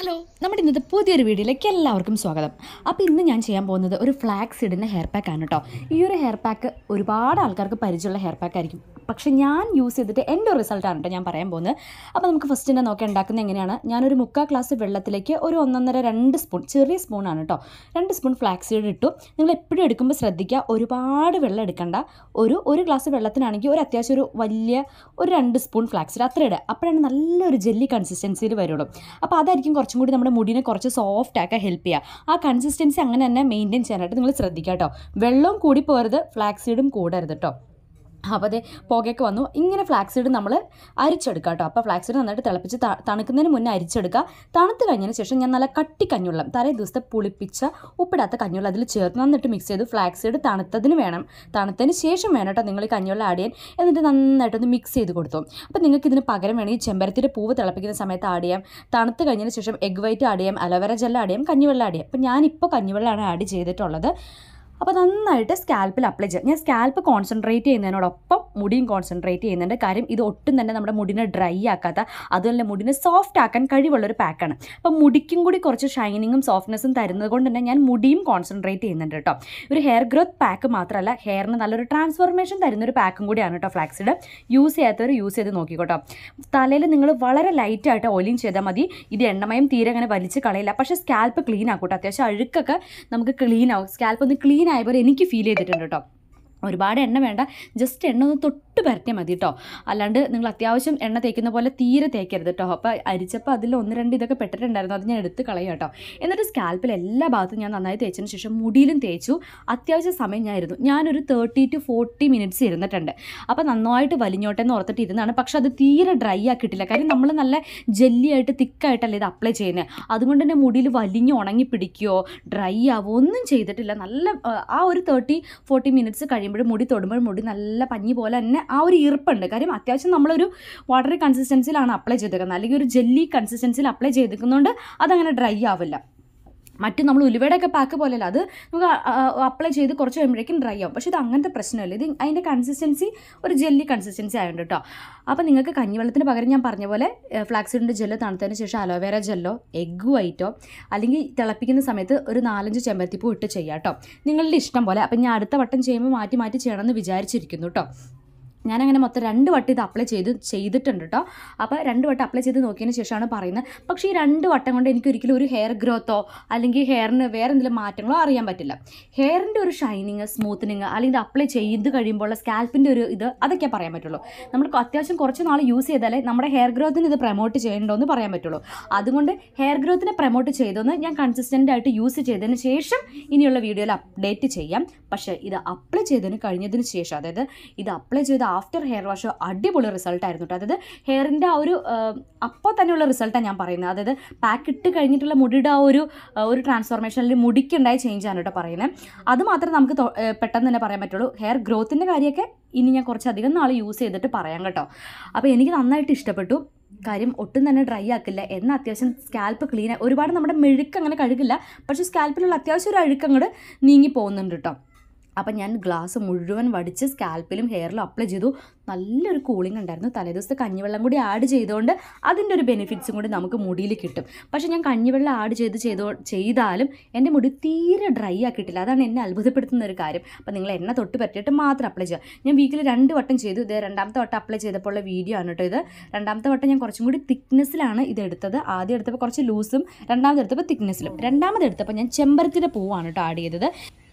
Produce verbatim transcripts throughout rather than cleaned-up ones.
Hello, നമ്മുടെ ഇന്നത്തെ പുതിയൊരു വീഡിയോയിലേക്ക് എല്ലാവർക്കും സ്വാഗതം. അപ്പോൾ ഇന്ന് ഞാൻ ചെയ്യാൻ പോകുന്നത് ഒരു ഫ്ലാക്സ് സീഡിൻ്റെ ഹെയർ പാക്ക് ആണ് കേട്ടോ. ഈ ഒരു ഹെയർ പാക്ക് ഒരുപാട് ആൾക്കാർക്ക് പരിചയമുള്ള ഹെയർ പാക്ക് ആയിരിക്കും, പക്ഷേ ഞാൻ യൂസ് ചെയ്തിട്ട് എൻ്റെ ഒരു റിസൾട്ടാണ് കേട്ടോ ഞാൻ പറയാൻ പോകുന്നത്. അപ്പോൾ നമുക്ക് ഫസ്റ്റ് തന്നെ നോക്കി ഉണ്ടാക്കുന്നത് എങ്ങനെയാണ്. ഞാനൊരു മുക്കാൽ ഗ്ലാസ് വെള്ളത്തിലേക്ക് ഒരു ഒന്നൊന്നര രണ്ട് സ്പൂൺ, ചെറിയ സ്പൂണാണ് കേട്ടോ, രണ്ട് സ്പൂൺ ഫ്ലാക്സ് സീഡ് ഇട്ടു. നിങ്ങൾ എപ്പോഴും എടുക്കുമ്പോൾ ശ്രദ്ധിക്കുക, ഒരുപാട് വെള്ളം എടുക്കണ്ട. ഒരു ഒരു ഗ്ലാസ് വെള്ളത്തിനാണെങ്കിൽ ഒരു അത്യാവശ്യം ഒരു വലിയ ഒരു രണ്ട് സ്പൂൺ ഫ്ലാക്സ് സീഡ് അത്ര ഇടുക. അപ്പോഴാണ് നല്ലൊരു ജെല്ലി കൺസിസ്റ്റൻസിയിൽ വരുള്ളൂ. അപ്പോൾ അതായിരിക്കും കുറച്ചും കൂടി നമ്മുടെ മുടിനെ കുറച്ച് സോഫ്റ്റ് ആക്കാൻ ഹെൽപ്പ് ചെയ്യുക. ആ കൺസിസ്റ്റൻസി അങ്ങനെ തന്നെ മെയിൻറ്റെയിൻ ചെയ്യാനായിട്ട് നിങ്ങൾ ശ്രദ്ധിക്കുക കേട്ടോ. വെള്ളവും കൂടി പോരുത്, ഫ്ലാക്സ് സീഡും കൂടരുത് കേട്ടോ. അപ്പോൾ അതേ പുകയൊക്കെ വന്നു. ഇങ്ങനെ ഫ്ലാക്സ് സീഡ് നമ്മൾ അരിച്ചെടുക്കുക കേട്ടോ. അപ്പോൾ ഫ്ലാക്സ് സീഡ് നന്നായിട്ട് തിളപ്പിച്ച് തണുക്കുന്നതിന് മുന്നേ അരിച്ചെടുക്കുക. തണുത്ത് കഴിഞ്ഞതിന് ശേഷം ഞാൻ നല്ല കട്ടി കഞ്ഞുള്ളം, തലേ ദിവസത്തെ പുളിപ്പിച്ച ഉപ്പിടാത്ത കഞ്ഞുള്ളം അതിൽ ചേർത്ത് നന്നായിട്ട് മിക്സ് ചെയ്തു. ഫ്ലാക്സ് സീഡ് തണുത്തതിന് വേണം, തണുത്തതിന് ശേഷം വേണം കേട്ടോ നിങ്ങൾ ഈ കഞ്ഞുള്ളം ആഡ് ചെയ്യാൻ. എന്നിട്ട് നന്നായിട്ടൊന്ന് മിക്സ് ചെയ്ത് കൊടുത്തു. അപ്പോൾ നിങ്ങൾക്ക് ഇതിന് പകരം വേണമെങ്കിൽ ചെമ്പരത്തിൻ്റെ പൂവ് തിളപ്പിക്കുന്ന സമയത്ത് ആഡ് ചെയ്യാം. തണുത്ത് കഴിഞ്ഞതിന് ശേഷം എഗ് വൈറ്റ് ആഡ് ചെയ്യാം, അലോവേര ജെൽ ആഡ് ചെയ്യാം, കഞ്ഞിവെള്ളം ആഡ് ചെയ്യാം. അപ്പോൾ ഞാനിപ്പോൾ കഞ്ഞിവെള്ളമാണ് ആഡ് ചെയ്തിട്ടുള്ളത്. അപ്പോൾ നന്നായിട്ട് സ്കാൽപ്പിൽ അപ്ലൈ ചെയ്യാം. ഞാൻ സ്കാൽപ്പ് കോൺസെൻട്രേറ്റ് ചെയ്യുന്നതിനോടൊപ്പം മുടിയും കോൺസെൻട്രേറ്റ് ചെയ്യുന്നുണ്ട്. കാര്യം ഇത് ഒട്ടും തന്നെ നമ്മുടെ മുടിനെ ഡ്രൈ ആക്കാത്ത, അതുപോലെ മുടിനെ സോഫ്റ്റ് ആക്കാൻ കഴിവുള്ളൊരു പാക്കാണ്. അപ്പോൾ മുടിക്കും കൂടി കുറച്ച് ഷൈനിങ്ങും സോഫ്റ്റ്നെസ്സും തരുന്നത് കൊണ്ട് തന്നെ ഞാൻ മുടിയും കോൺസെൻട്രേറ്റ് ചെയ്യുന്നുണ്ട് കേട്ടോ. ഒരു ഹെയർ ഗ്രോത്ത് പാക്ക് മാത്രമല്ല, ഹെയറിന് നല്ലൊരു ട്രാൻസ്ഫോർമേഷൻ തരുന്നൊരു പാക്കും കൂടിയാണ് കേട്ടോ ഫ്ലാക്സ് സീഡ്. യൂസ് ചെയ്യാത്തവർ യൂസ് ചെയ്ത് നോക്കിക്കോട്ടോ. തലയിൽ നിങ്ങൾ വളരെ ലൈറ്റായിട്ട് ഓയിലിങ് ചെയ്താൽ മതി. ഇത് എണ്ണമയം തീരെ അങ്ങനെ വലിച്ച് കളയില്ല, പക്ഷേ സ്കാൽപ്പ് ക്ലീൻ ആക്കൂട്ടോ. അത്യാവശ്യം അഴുക്കൊക്കെ നമുക്ക് ക്ലീൻ ആവും. സ്കാൽപ്പ് ഒന്ന് ക്ലീൻ ആയപോലെ എനിക്ക് ഫീൽ ചെയ്തിട്ടുണ്ട് കേട്ടോ. ഒരുപാട് എണ്ണ വേണ്ട, ജസ്റ്റ് എണ്ണ ഒന്ന് തൊട്ട് പരട്ടിയാൽ മതി കേട്ടോ. അല്ലാണ്ട് നിങ്ങൾ അത്യാവശ്യം എണ്ണ തേക്കുന്ന പോലെ തീരെ തേക്കരുത് കേട്ടോ. അപ്പോൾ അരിച്ചപ്പോൾ അതിൽ ഒന്ന് രണ്ട് ഇതൊക്കെ പെട്ടിട്ടുണ്ടായിരുന്നു, അത് ഞാൻ എടുത്ത് കളയാം കേട്ടോ. എന്നിട്ട് സ്കാൽപ്പിൽ എല്ലാ ഭാഗത്തും ഞാൻ നന്നായി തേച്ചതിന് ശേഷം മുടിയിലും തേച്ചു. അത്യാവശ്യം സമയം ഞാൻ ഇരുന്നു. ഞാനൊരു തേർട്ടി ടു ഫോർട്ടി മിനിറ്റ്സ് ഇരുന്നിട്ടുണ്ട്. അപ്പോൾ നന്നായിട്ട് വലിഞ്ഞോട്ടെ എന്ന് ഓർത്തിട്ട് ഇരുന്നാണ്. പക്ഷെ അത് തീരെ ഡ്രൈ ആക്കിയിട്ടില്ല. കാര്യം നമ്മൾ നല്ല ജെല്ലിയായിട്ട് തിക്കായിട്ടല്ലേ ഇത് അപ്ലൈ ചെയ്യുന്നത്. അതുകൊണ്ട് തന്നെ മുടിയിൽ വലിഞ്ഞ് ഉണങ്ങി പിടിക്കുകയോ ഡ്രൈ ആവുമോ ഒന്നും ചെയ്തിട്ടില്ല. നല്ല ആ ഒരു തേർട്ടി ഫോർട്ടി മിനിറ്റ്സ് കഴിയുമ്പോൾ മുടി തൊടുമ്പോൾ മുടി നല്ല പഞ്ഞി പോലെ തന്നെ ആ ഒരു ഈർപ്പുണ്ട്. കാര്യം അത്യാവശ്യം നമ്മളൊരു വാട്ടറി കൺസിസ്റ്റൻസിയിലാണ് അപ്ലൈ ചെയ്തേക്കുന്നത്, അല്ലെങ്കിൽ ഒരു ജെല്ലി കൺസിസ്റ്റൻസിയിൽ അപ്ലൈ ചെയ്തേക്കുന്നതുകൊണ്ട് അതങ്ങനെ ഡ്രൈ ആവില്ല. മറ്റ് നമ്മൾ ഉലുവയുടെയൊക്കെ പാക്ക് പോലെയല്ല, അത് നമുക്ക് അപ്ലൈ ചെയ്ത് കുറച്ച് കഴിയുമ്പോഴേക്കും ഡ്രൈ ആവും. പക്ഷേ ഇത് അങ്ങനത്തെ പ്രശ്നമില്ല. ഇത് അതിൻ്റെ കൺസിസ്റ്റൻസി ഒരു ജെല്ലി കൺസിസ്റ്റൻസി ആയതുകൊണ്ട് കേട്ടോ. അപ്പോൾ നിങ്ങൾക്ക് കഞ്ഞിവെള്ളത്തിന് പകരം ഞാൻ പറഞ്ഞ പോലെ ഫ്ലാക്സ് സീഡിൻ്റെ ജെല്ല് തണുത്തതിന് ശേഷം അലോവേര ജെല്ലോ എഗ് വൈറ്റോ അല്ലെങ്കിൽ തിളപ്പിക്കുന്ന സമയത്ത് ഒരു നാലഞ്ച് ചെമ്പരത്തിപ്പൂ ഇട്ട് ചെയ്യാം കേട്ടോ, നിങ്ങളുടെ ഇഷ്ടം പോലെ. അപ്പം ഞാൻ അടുത്ത വട്ടം ചെയ്യുമ്പോൾ മാറ്റി മാറ്റി ചെയ്യണമെന്ന് വിചാരിച്ചിരിക്കുന്നു കേട്ടോ. ഞാനങ്ങനെ മൊത്തം രണ്ട് വട്ടം ഇത് അപ്ലൈ ചെയ്ത് ചെയ്തിട്ടുണ്ട് കേട്ടോ. അപ്പോൾ രണ്ട് വട്ടം അപ്ലൈ ചെയ്ത് നോക്കിയതിന് ശേഷമാണ് പറയുന്നത്. പക്ഷേ ഈ രണ്ട് വട്ടം കൊണ്ട് എനിക്ക് ഒരിക്കലും ഒരു ഹെയർ ഗ്രോത്തോ അല്ലെങ്കിൽ ഹെയറിന് വേറെ എന്തെങ്കിലും മാറ്റങ്ങളോ അറിയാൻ പറ്റില്ല. ഹെയറിൻ്റെ ഒരു ഷൈനിങ്, സ്മൂത്തനിങ്, അല്ലെങ്കിൽ ഇത് അപ്ലൈ ചെയ്ത് കഴിയുമ്പോൾ സ്കാൽപ്പിൻ്റെ ഒരു ഇത് അതൊക്കെ പറയാൻ പറ്റുള്ളൂ. നമ്മൾ അത്യാവശ്യം കുറച്ച് നാൾ യൂസ് ചെയ്താലേ നമ്മുടെ ഹെയർ ഗ്രോത്തിന് ഇത് പ്രൊമോട്ട് ചെയ്യണ്ടോയെന്ന് പറയാൻ പറ്റുള്ളൂ. അതുകൊണ്ട് ഹെയർ ഗ്രോത്തിനെ പ്രൊമോട്ട് ചെയ്തെന്ന് ഞാൻ കൺസിസ്റ്റൻ്റ് ആയിട്ട് യൂസ് ചെയ്തതിന് ശേഷം ഇനിയുള്ള വീഡിയോയിൽ അപ്ഡേറ്റ് ചെയ്യാം. പക്ഷേ ഇത് അപ്ലൈ ചെയ്തതിന് കഴിഞ്ഞതിന് ശേഷം, അതായത് ഇത് അപ്ലൈ ചെയ്ത് ആഫ്റ്റർ ഹെയർ വാഷ് അടിപൊളി റിസൾട്ട് ആയിരുന്നു കേട്ടോ. അതായത് ഹെയറിൻ്റെ ആ ഒരു അപ്പോൾ തന്നെയുള്ള റിസൾട്ടാണ് ഞാൻ പറയുന്നത്. അതായത് പാക്ക് ഇട്ട് കഴിഞ്ഞിട്ടുള്ള മുടിയുടെ ആ ഒരു ഒരു ട്രാൻസ്ഫോർമേഷനിൽ മുടിക്കുണ്ടായ ചേഞ്ചാണ് കേട്ടോ പറയുന്നത്. അത് മാത്രമേ നമുക്ക് പെട്ടെന്ന് തന്നെ പറയാൻ പറ്റുള്ളൂ. ഹെയർ ഗ്രോത്തിൻ്റെ കാര്യമൊക്കെ ഇനി ഞാൻ കുറച്ചധികം നാൾ യൂസ് ചെയ്തിട്ട് പറയാം കേട്ടോ. അപ്പോൾ എനിക്ക് നന്നായിട്ട് ഇഷ്ടപ്പെട്ടു. കാര്യം ഒട്ടും തന്നെ ഡ്രൈ ആക്കില്ല, എന്നാൽ അത്യാവശ്യം സ്കാൽപ്പ് ക്ലീൻ, ഒരുപാട് നമ്മുടെ മെഴുക്ക് അങ്ങനെ കഴുകില്ല, പക്ഷേ സ്കാൽപ്പിലുള്ള അത്യാവശ്യം ഒരു അഴുക്ക് അങ്ങോട്ട് നീങ്ങി പോകുന്നുണ്ട് കേട്ടോ. അപ്പം ഞാൻ ഗ്ലാസ് മുഴുവൻ വടിച്ച് സ്കാൽപ്പിലും ഹെയറിലും അപ്ലൈ ചെയ്തു. നല്ലൊരു കൂളിംഗ് ഉണ്ടായിരുന്നു. തലേദിവസത്തെ കഞ്ഞിവെള്ളം കൂടി ആഡ് ചെയ്തുകൊണ്ട് അതിൻ്റെ ഒരു ബെനിഫിറ്റ്സും കൂടി നമുക്ക് മുടിയിൽ കിട്ടും. പക്ഷേ ഞാൻ കഞ്ഞിവെള്ളം ആഡ് ചെയ്ത് ചെയ്തോ ചെയ്താലും എൻ്റെ മുടി തീരെ ഡ്രൈ ആക്കിയിട്ടില്ല. അതാണ് എന്നെ അത്ഭുതപ്പെടുത്തുന്ന ഒരു കാര്യം. അപ്പോൾ നിങ്ങൾ എണ്ണ തൊട്ട് പറ്റിയിട്ട് മാത്രം അപ്ലൈ ചെയ്യുക. ഞാൻ വീക്കിൽ രണ്ട് വട്ടം ചെയ്തു. ഇത് രണ്ടാമത്തെ വട്ടം അപ്ലൈ ചെയ്തപ്പോൾ ഉള്ള വീഡിയോ ആണ് കേട്ടോ ഇത്. രണ്ടാമത്തെ വട്ടം ഞാൻ കുറച്ചും കൂടി തിക്നെസ്സിലാണ് ഇത് എടുത്തത്. ആദ്യം എടുത്തപ്പോൾ കുറച്ച് ലൂസും, രണ്ടാമത് എടുത്തപ്പോൾ തിക്നെസ്സിലും. രണ്ടാമത് എടുത്തപ്പോൾ ഞാൻ ചെമ്പരത്തിൻ്റെ പൂവാണ് കേട്ടോ ആഡ് ചെയ്തത്.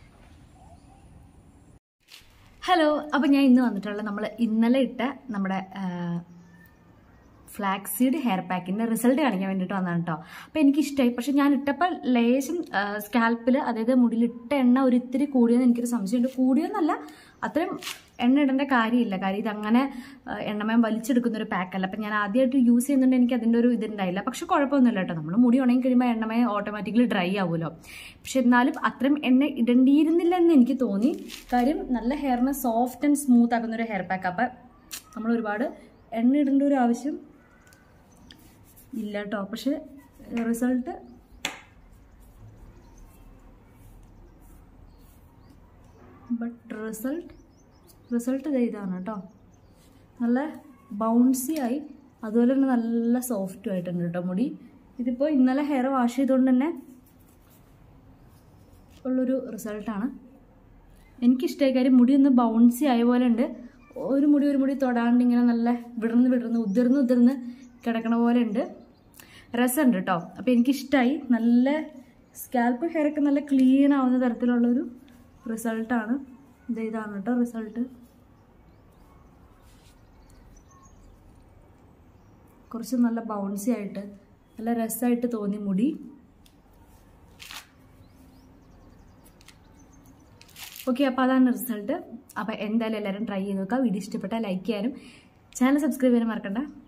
ഹലോ, അപ്പോൾ ഞാൻ ഇന്ന് വന്നിട്ടുള്ള നമ്മൾ ഇന്നലെ ഇട്ട നമ്മുടെ ഫ്ലാക്സ് സീഡ് ഹെയർ പാക്കിൻ്റെ റിസൾട്ട് കാണിക്കാൻ വേണ്ടിയിട്ട് വന്നതാണ് കേട്ടോ. അപ്പോൾ എനിക്കിഷ്ടമായി. പക്ഷേ ഞാൻ ഇട്ടപ്പോൾ ലേശം സ്കാൽപ്പിൽ, അതായത് മുടിയിലിട്ട എണ്ണ ഒരു ഇത്തിരി കൂടിയെന്ന് എനിക്കൊരു സംശയമുണ്ട്. കൂടിയെന്നല്ല, അത്രയും എണ്ണ ഇടേണ്ട കാര്യമില്ല. കാര്യം ഇതങ്ങനെ എണ്ണമയം വലിച്ചെടുക്കുന്നൊരു പാക്കല്ല. അപ്പം ഞാൻ ആദ്യമായിട്ട് യൂസ് ചെയ്യുന്നുണ്ട്, എനിക്ക് അതിൻ്റെ ഒരു ഇതുണ്ടായില്ല. പക്ഷെ കുഴപ്പമൊന്നുമില്ല കേട്ടോ. നമ്മൾ മുടി ഉണങ്ങി കഴിയുമ്പോൾ എണ്ണമയം ഓട്ടോമാറ്റിക്കലി ഡ്രൈ ആവുമല്ലോ. പക്ഷെ എന്നാലും അത്രയും എണ്ണ ഇടേണ്ടിയിരുന്നില്ല എന്ന് എനിക്ക് തോന്നി. കാര്യം നല്ല ഹെയറിനെ സോഫ്റ്റ് ആൻഡ് സ്മൂത്ത് ആക്കുന്നൊരു ഹെയർ പാക്ക്. അപ്പം നമ്മൾ ഒരുപാട് എണ്ണ ഇടേണ്ട ഒരു ആവശ്യം ഇല്ല കേട്ടോ. പക്ഷെ റിസൾട്ട് ബട്ട് റിസൾട്ട് റിസൾട്ട് ഇതാണ് കേട്ടോ. നല്ല ബൗൺസി ആയി, അതുപോലെ തന്നെ നല്ല സോഫ്റ്റും ആയിട്ടുണ്ട് കേട്ടോ മുടി. ഇതിപ്പോൾ ഇന്നലെ ഹെയർ വാഷ് ചെയ്തുകൊണ്ട് തന്നെ ഉള്ളൊരു റിസൾട്ടാണ്. എനിക്കിഷ്ടമായ കാര്യം മുടി ഒന്ന് ബൗൺസി ആയ പോലെ ഉണ്ട്. ഒരു മുടി ഒരു മുടി തൊടാണ്ട് ഇങ്ങനെ നല്ല വിടർന്ന് വിടർന്ന് ഉതിർന്ന് ഉതിർന്ന് കിടക്കണ പോലെ ഉണ്ട്. രസമുണ്ട് കേട്ടോ. അപ്പോൾ എനിക്കിഷ്ടമായി. നല്ല സ്കാൽപ്പ് ഹെയറൊക്കെ നല്ല ക്ലീൻ ആവുന്ന തരത്തിലുള്ളൊരു റിസൾട്ടാണ്. ഇത് ഇതാണ് കേട്ടോ റിസൾട്ട്. കുറച്ച് നല്ല ബൗൺസി ആയിട്ട് നല്ല രസമായിട്ട് തോന്നി മുടി. ഓക്കെ, അപ്പോൾ അതാണ് റിസൾട്ട്. അപ്പോൾ എന്തായാലും എല്ലാവരും ട്രൈ ചെയ്ത് നോക്കുക. വീഡിയോ ഇഷ്ടപ്പെട്ടാൽ ലൈക്ക് ചെയ്യാനും ചാനൽ സബ്സ്ക്രൈബ് ചെയ്യാനും മറക്കണ്ട.